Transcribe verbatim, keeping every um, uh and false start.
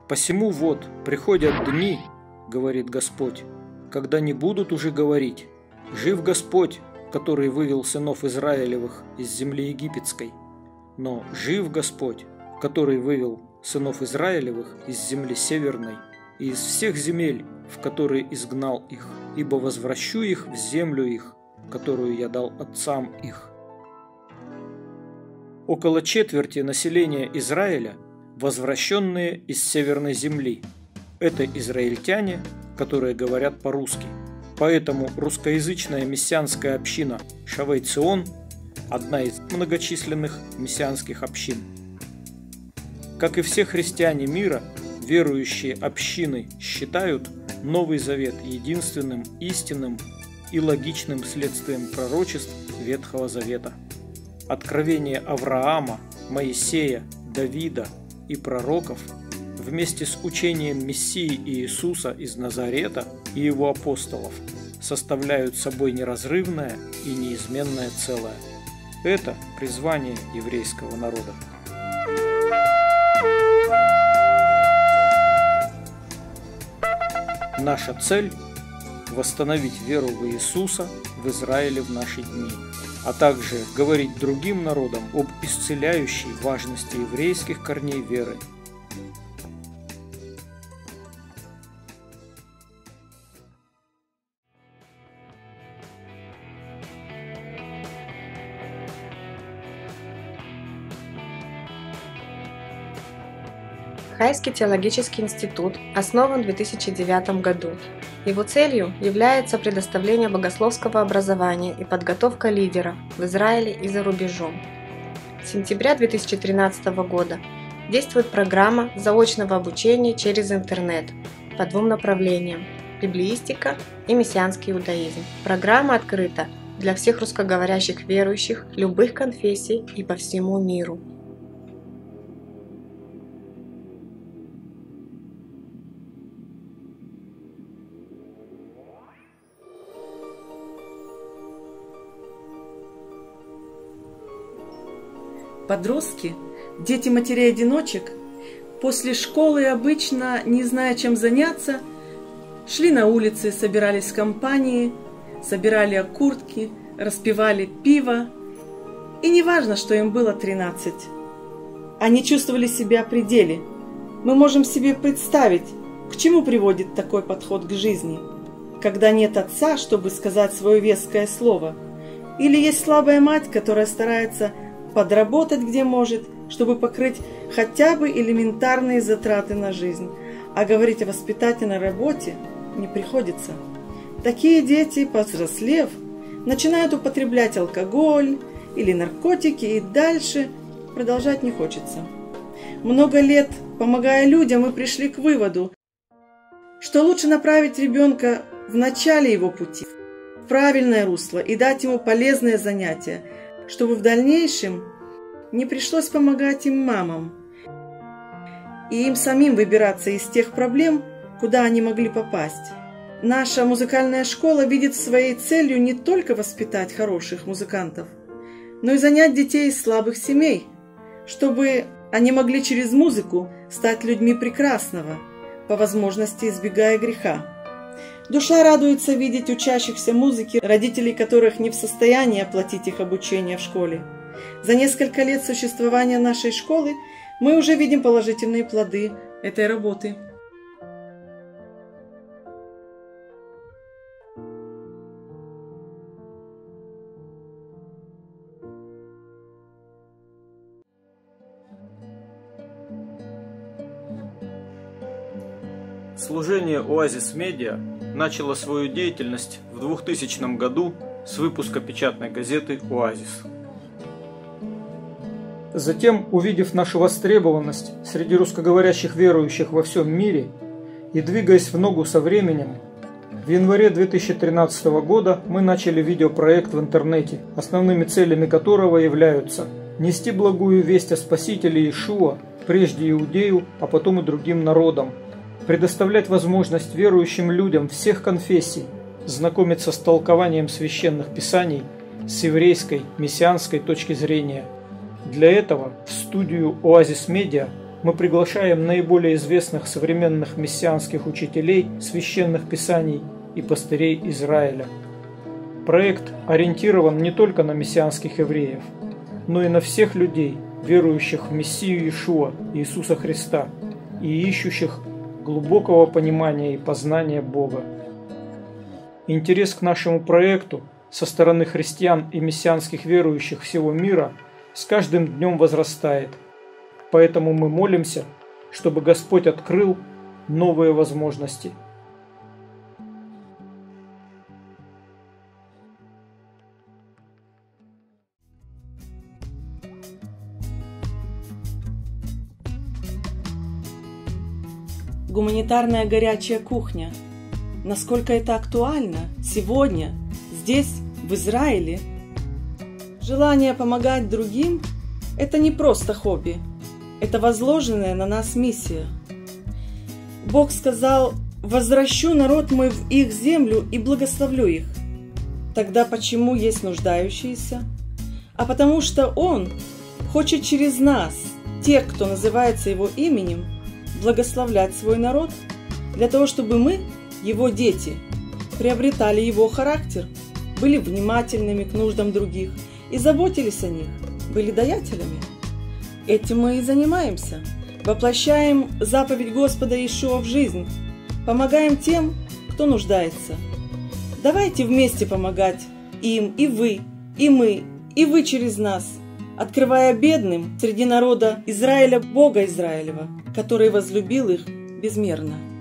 «Посему вот приходят дни, — говорит Господь, — когда не будут уже говорить: жив Господь, который вывел сынов Израилевых из земли египетской, но жив Господь, который вывел сынов Израилевых из земли северной и из всех земель, в которые изгнал их, ибо возвращу их в землю их, которую я дал отцам их». Около четверти населения Израиля – возвращенные из северной земли. Это израильтяне, которые говорят по-русски. Поэтому русскоязычная мессианская община Шавей Цион – одна из многочисленных мессианских общин. Как и все христиане мира, верующие общины считают Новый Завет единственным истинным и логичным следствием пророчеств Ветхого Завета. Откровение Авраама, Моисея, Давида и пророков вместе с учением Мессии Иисуса из Назарета и его апостолов составляют собой неразрывное и неизменное целое. Это призвание еврейского народа. Наша цель – восстановить веру в Иисуса в Израиле в наши дни, а также говорить другим народам об исцеляющей важности еврейских корней веры. Хайский теологический институт основан в две тысячи девятом году. Его целью является предоставление богословского образования и подготовка лидеров в Израиле и за рубежом. С сентября две тысячи тринадцатого года действует программа заочного обучения через интернет по двум направлениям – библеистика и мессианский иудаизм. Программа открыта для всех русскоговорящих верующих любых конфессий и по всему миру. Подростки, дети матерей-одиночек, после школы обычно, не зная, чем заняться, шли на улицы, собирались в компании, собирали окуртки, распивали пиво. И не важно, что им было тринадцать. Они чувствовали себя при деле. Мы можем себе представить, к чему приводит такой подход к жизни, когда нет отца, чтобы сказать свое веское слово, или есть слабая мать, которая старается подработать где может, чтобы покрыть хотя бы элементарные затраты на жизнь, а говорить о воспитательной работе не приходится. Такие дети, повзрослев, начинают употреблять алкоголь или наркотики, и дальше продолжать не хочется. Много лет, помогая людям, мы пришли к выводу, что лучше направить ребенка в начале его пути в правильное русло и дать ему полезные занятия, чтобы в дальнейшем не пришлось помогать им мамам и им самим выбираться из тех проблем, куда они могли попасть. Наша музыкальная школа видит своей целью не только воспитать хороших музыкантов, но и занять детей из слабых семей, чтобы они могли через музыку стать людьми прекрасного, по возможности избегая греха. Душа радуется видеть учащихся музыки, родителей которых не в состоянии оплатить их обучение в школе. За несколько лет существования нашей школы мы уже видим положительные плоды этой работы. Служение Оазис Медиа начало свою деятельность в двухтысячном году с выпуска печатной газеты «Оазис». Затем, увидев нашу востребованность среди русскоговорящих верующих во всем мире и двигаясь в ногу со временем, в январе две тысячи тринадцатого года мы начали видеопроект в интернете, основными целями которого являются нести благую весть о Спасителе Иешуа, прежде иудею, а потом и другим народам, предоставлять возможность верующим людям всех конфессий знакомиться с толкованием священных писаний с еврейской, мессианской точки зрения. Для этого в студию Оазис Медиа мы приглашаем наиболее известных современных мессианских учителей, священных писаний и пастырей Израиля. Проект ориентирован не только на мессианских евреев, но и на всех людей, верующих в Мессию Иешуа, Иисуса Христа, и ищущих глубокого понимания и познания Бога. Интерес к нашему проекту со стороны христиан и мессианских верующих всего мира с каждым днем возрастает. Поэтому мы молимся, чтобы Господь открыл новые возможности. Гуманитарная горячая кухня. Насколько это актуально сегодня, здесь, в Израиле? Желание помогать другим – это не просто хобби, это возложенная на нас миссия. Бог сказал: «Возвращу народ мой в их землю и благословлю их». Тогда почему есть нуждающиеся? А потому что Он хочет через нас, тех, кто называется Его именем, благословлять свой народ, для того, чтобы мы, Его дети, приобретали Его характер, были внимательными к нуждам других и заботились о них, были даятелями. Этим мы и занимаемся. Воплощаем заповедь Господа Иешуа в жизнь, помогаем тем, кто нуждается. Давайте вместе помогать им, и вы, и мы, и вы через нас, открывая бедным среди народа Израиля Бога Израилева, который возлюбил их безмерно.